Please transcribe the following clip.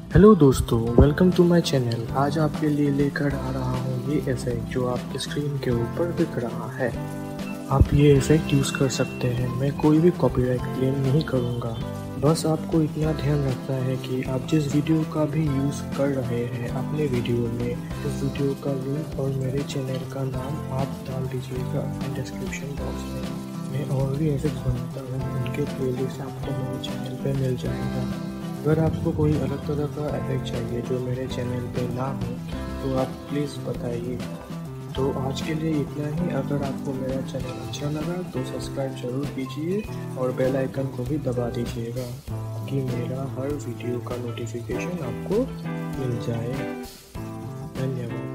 Hello दोस्तों, welcome to my channel. आज आपके लिए लेकर आ रहा हूँ ये इफ़ेक्ट जो आपके स्क्रीन के ऊपर दिख रहा है। आप ये इफ़ेक्ट यूज़ कर सकते हैं। मैं कोई भी कॉपीराइट क्लेम नहीं करूँगा। बस आपको इतना ध्यान रखना है कि आप जिस वीडियो का भी यूज़ कर रहे हैं अपने वीडियो में, उस वीडियो का लिंक और मेरे चैनल का नाम आप डाल दीजिएगा अपने डिस्क्रिप्शन बॉक्स में। मैं और भी इफ़ेक्ट्स बनाता हूँ, उनके प्लेलिस्ट आपको मेरे चैनल पे मिल जाएगा। अगर आपको कोई अलग तरह का इफ़ेक्ट चाहिए जो मेरे चैनल पे ना हो तो आप प्लीज़ बताइए। तो आज के लिए इतना ही। अगर आपको मेरा चैनल अच्छा लगा तो सब्सक्राइब ज़रूर कीजिए और बेल आइकन को भी दबा दीजिएगा ताकि मेरा हर वीडियो का नोटिफिकेशन आपको मिल जाए। धन्यवाद।